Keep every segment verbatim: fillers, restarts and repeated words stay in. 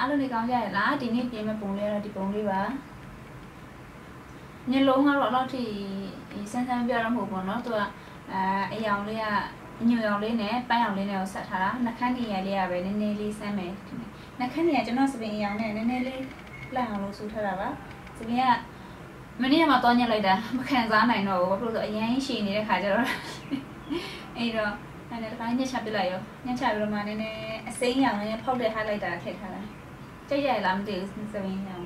အားလုံးနေကောင်းကြရလားဒီနေ့ပြင်မဲ့ပုံလေးတော့ဒီပုံလေးပါညလုံးကတော့တော့ဒီစမ်းစမ်းပြတော့မဟုတ်ဘူးเนาะသူကအဲအယောင်လေးကညွန့်ရောင်လေးနဲ့ပန်းရောင်လေးနဲ့ကိုဆက်ထားတာနှခမ်းနေရလေးကပဲနည်းနည်းလေးစမ်းမယ်နှခမ်းနေရကျွန်တော်စပင်အယောင်နဲ့နည်းနည်းလေးလက်အောင်လို့ဆူထားတာပါစပင်ကမနေ့ကမှတော့ညက်လိုက်တာမခံစားနိုင်တော့ဘူးဘာလို့လဲဆိုအရင်ရှည်နေတဲ့ခါကျတော့အဲ့တော့အဲ့ဒါတိုင်းညက်ချပစ်လိုက်ရောညက်ချပြီးတော့မှနည်းနည်းအစိမ်းရောင်နဲ့ဖောက်တဲ့ highlight တာထည့်ထားတာကြိုက်ရလားမသိဘူးစပင်ရောင်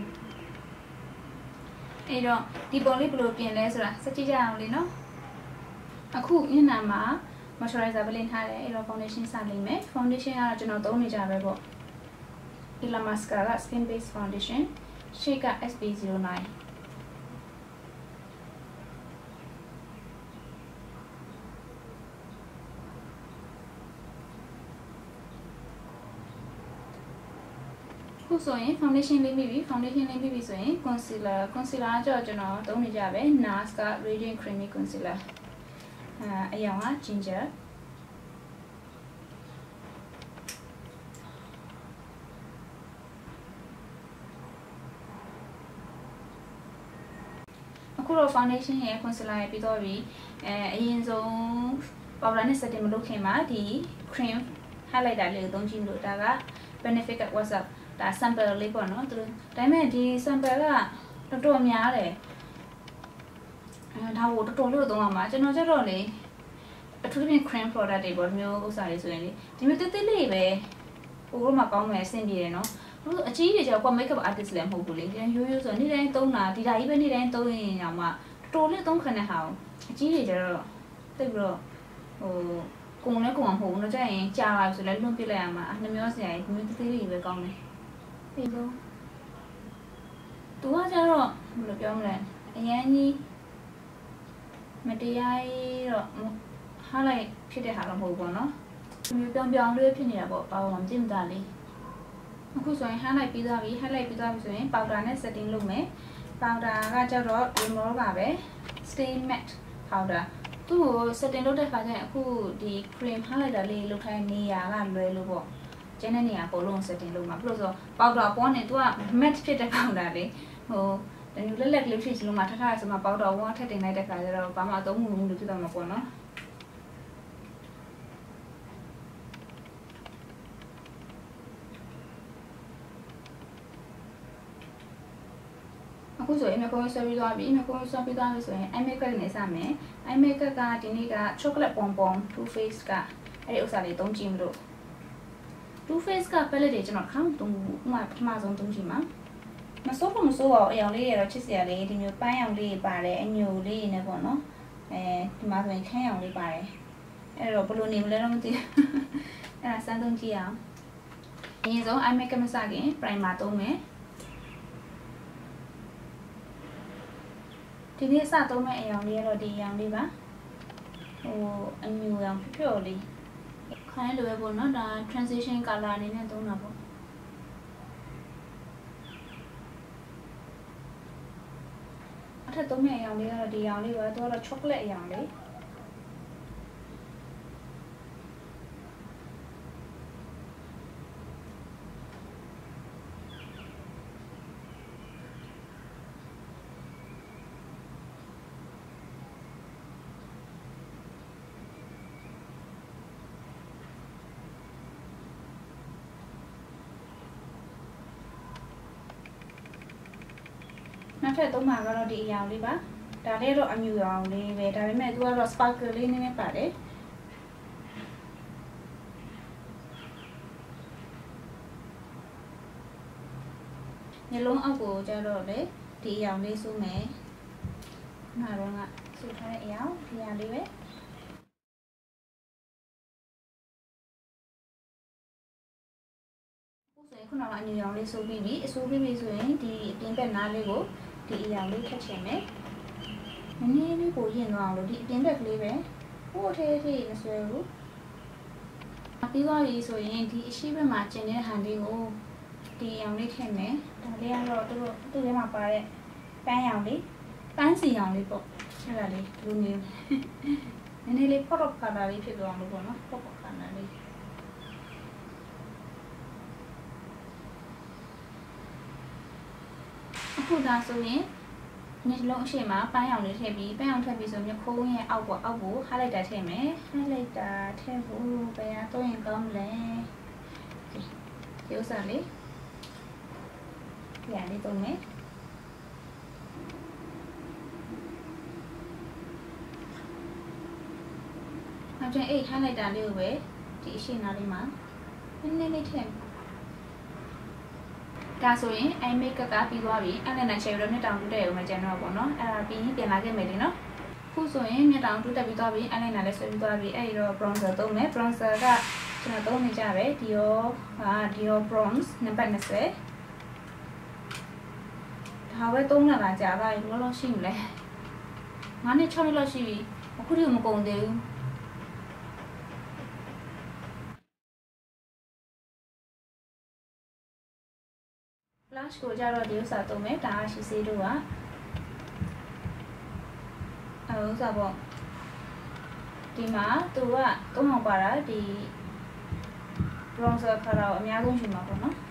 အဲ့တော့ဒီပုံလေးဘယ်လိုပြင်လဲဆိုတာစကြည့်ကြအောင်လေနော်အခုညနာမှာ moisturizer ပလင်ထားတယ်အဲ့တော့ foundation စလိမ့်မယ် foundation ကတော့ကျွန်တော်သုံးနေကြပဲပေါ့ Ila Mascara Skin Base Foundation shade က S P zero nine ခုဆိုရင် foundation လေးပြီးပြီ foundation လေးပြီးပြီဆိုရင် concealer concealer ကကြောကျွန်တော်သုံးနေကြပဲ NARS က Radiant Creamy Concealer အဲအရောင်က ginger အခုတော့ foundation ရဲ့ concealer ရဲ့ပြီးတော့ပြီအဲအရင်ဆုံး powder နဲ့ setting မလုပ်ခင်မှာဒီ cream highlighter လေးကိုသုံးကြည့်လို့ဒါက benefit က what's up ဒါ sample လေးပေါ့နော်သူဒါပေမဲ့ဒီ sample ကတော်တော်များတယ်အဲဒါကိုတော်တော်လေးသုံးအောင်ပါကျွန်တော်ကျတော့လေအထူးသဖြင့် cream product တွေပေါ့မျိုးဥစ္စာတွေဆိုရင်လေဒီမျိုးတိတိလေးပဲဟိုတော့မှကောင်းမယ်အဆင်ပြေတယ်နော်သူအကြီးကြီးကြောက်ကွာ makeup artist လည်းမဟုတ်ဘူးလေရိုးရိုးဆိုနေ့တိုင်းသုံးတာဒီဓာကြီးပဲနေ့တိုင်းသုံးရင်ညောင်မှတော်တော်လေးသုံးခဏဟာအကြီးကြီးကျတော့တိတ်ပြီးတော့ဟိုကုံလဲကုံအောင်မဟုတ်ဘူးတော့ကြာရင်ကြာလာဆိုလဲလွန့်ပစ်လိုက်ရမှာနှမျောစရာကြီးဒီမျိုးတိတိလေးပဲကောင်းတယ်ဒီလိုသူကကျတော့ဘယ်လိုပြောမလဲအရန်ကြီးမတရားတော့ဟာလိုက်ဖြစ်တဲ့ဟာတော့မဟုတ်ဘူးနော်ဒီမျိုးပြောင်းပြောင်းလေးဖြစ်နေတာပေါ့ဘာမှမကြည့်မသားလေးအခုဆိုရင် highlight ပြီးသွားပြီ highlight ပြီးသွားပြီဆိုရင် powder နဲ့ setting လုပ်မယ် powder ကကျတော့ remover ပါပဲ stay matte powder သူ့ကို setting လုပ်တဲ့ခါကျရင်အခုဒီ cream highlighter လေးလုပ်ထားတဲ့နေရာကလွယ်လို့ပေါ့ကျန်တဲ့နေရာအကုန်လုံး setting လုပ်မှာဘယ်လိုဆို powder ပေါ်နေ तू က matte ဖြစ်တဲ့ powder လေးဟိုတမျိုးလက်လက်ကလေးဖြစ်ချင်လို့မှထထရဆိုမှ powder ဝါထည့်တင်လိုက်တဲ့ခါကျတော့ဘာမှအသုံးမဝင်ဘူးလို့ဖြစ်သွားမှာပေါ့နော်အခုဆိုရင် makeup ဆွဲပြီးသွားပြီ makeup ဆွဲပြီးသွားပြီဆိုရင် eye makeup နဲ့စမယ် eye makeup ကဒီနေ့က chocolate bonbon Too Faced ကအဲ့ဒီဥစ္စာလေးသုံးကြည့်မလို့ Too Faced က palette တွေကျွန်တော်ခေါင်းသုံးဥမာပထမဆုံးသုံးကြည့်မှာမစိုးတော့မစိုးပါဘူးအရောင်လေးတွေတော့ချစ်စရာလေးဒီမျိုးပန်းရောင်လေးပါတယ်အညိုလေးနဲ့ပေါ့နော်အဲဒီမှာဆိုရင်ခန်းရောင်လေးပါတယ်အဲ့တော့ဘယ်လိုနေမလဲတော့မသိဘူးအဲ့ဒါစမ်းသုံးကြည့်အောင်အရင်ဆုံး eye makeup မစခင် primer သုံးမယ်ဒီနေ့စသုံးမဲ့အရောင်လေးကတော့ဒီအရောင်လေးပါဟိုအညူရောင်ဖြော့လေးခိုင်းလိုပဲပေါ့နော်ဒါ transition color အနေနဲ့သုံးတာပေါ့အထက်သုံးမဲ့အရောင်လေးကတော့ဒီအရောင်လေးပါသူကတော့ chocolate အရောင်လေးနောက်ထပ်သုံးမှာကတော့ဒီအရောင်လေးပါဒါလေးတော့အမြူရောင်လေးပဲဒါပေမဲ့သူကတော့ sparkle လေးနည်းနည်းပါတယ်ညလုံးအောက်ကိုကျတော့လေဒီအရောင်လေးစူးမယ်နားတော့ကစူးထားတဲ့အရောင်ဒီအရောင်လေးပဲဆိုရင်ခုနကအညူရောင်လေးစူးပြီးပြီအစူးပြီးပြီဆိုရင်ဒီအပြင်ဘက်နားလေးကိုဒီအရောင်လေးထပ်ချင်မယ်နည်းနည်းလေးပိုရင်သွားအောင်လို့ဒီအပြင်ဘက်ကလေးပဲဟိုထဲထဲမဆွဲဘူးပြီးသွားပြီဆိုရင်ဒီအရှိဘက်မှာကျင်တဲ့ဟန်လေးကိုဒီအရောင်လေးထည့်မယ်ဒါလေးကတော့သူတို့သူ့ထဲမှာပါတဲ့ပန်းရောင်လေးပန်းစီရောင်လေးပေါ့အဲ့ဒါလေးလူမျိုးနည်းနည်းလေး pop up color လေးဖြစ်သွားအောင်လို့ပေါ့နော် pop up color လေးအခုဒါဆိုရင်မျက်လုံးအရှိမပန်းရောင်လေးထည့်ပြီးပန်းရောင်ထည့်ပြီးဆိုမျက်ခုံးရဲ့အောက်ပေါ်အောက်ကို highlighter ထည့်မယ် highlighter ထည့်ဖို့ဘယ်ဟာသုံးရင်ကောင်းမလဲဒီဥစ္စာလေးဒီဟာလေးသုံးမယ်နောက်ကျရင်အဲ့ highlighter လေးကိုပဲဒီအရှိနာလေးမှာနည်းနည်းလေးထည့်ဒါဆိုရင် eye makeup ကပြီးသွားပြီအဲ့နဲ့ချယ်ပြီးတော့မျက်တောင်တူးတက်ရုံနဲ့ကျန်တော့ပေါ့နော်အဲ့ဒါပြီးရင်ပြန်လာခဲ့မယ်လीနော်ခုဆိုရင်မျက်တောင်တူးတက်ပြီးသွားပြီ eyeliner လည်းဆွဲပြီးသွားပြီအဲ့ဒီတော့ bronzer သုံးမယ် bronzer ကကျွန်တော်သုံးနေကြပဲ Dior ဟာ Dior bronze နံပါတ်၂၀ဒါပဲသုံးလာတာကြာပါပြီလောလောရှိမလဲငါးနှစ်၆နှစ်လောက်ရှိပြီအခုထိမကုန်သေးဘူး blush ကိုကြတော့ဒီဥစ္စာသုံးမယ်ဒါကရှိစေးတို့ကအဲဥစ္စာပေါ့ဒီမှာသူကသုံးအောင်ပါတာဒီ bronzer color ကိုအများဆုံးယူမှာပေါ့နော်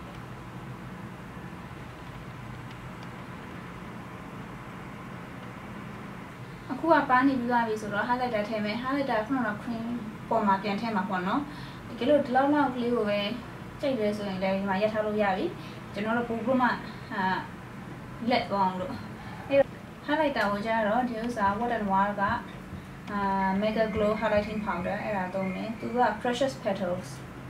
အခုကပန်းနေပြီးသွားပြီဆိုတော့ highlighter ထည့်မယ် highlighter ခုနက cream ပေါ်မှာပြန်ထည့်မှာပေါ့နော်ဒီကလေးဒီလောက်လောက်ကလေးကိုပဲကြိုက်တယ်ဆိုရင်လည်းဒီမှာရက်ထားလို့ရပြီကျွန်တော်တို့ပို့ဖို့မှဟာလက်သွားအောင်လို့အဲ highlighter ကိုကြတော့ဒီဥစ္စာ Wet n Wild ကအာ Mega Glow Highlighting Powder အဲ့ဒါသုံးမယ်သူက Precious Petals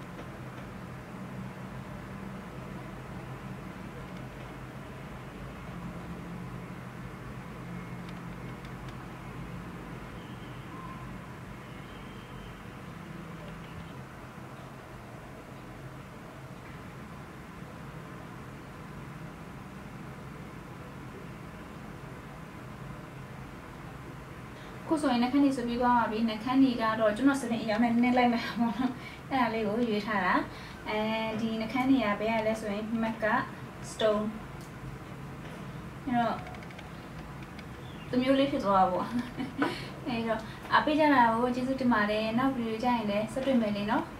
ခုဆိုရင်နှာခမ်းနေဆိုပြီးသွားပါပြီနှာခမ်းနေကတော့ကျွန်တော်စရင်အရာနဲ့နည်းနည်းလိုက်မှာပေါ့နော်အဲ့ဒါလေးကိုရွေးထားတာအဲဒီနှာခမ်းနေရဘယ်ရလဲဆိုရင် MAC က Stone အဲ့တော့တမျိုးလေးဖြစ်သွားတာပေါ့အဲ့တော့အပေးကြတာကိုကျေးဇူးတင်ပါတယ်နောက်ဗီဒီယိုကြရင်လည်းဆက်တွေ့မယ်လေနော်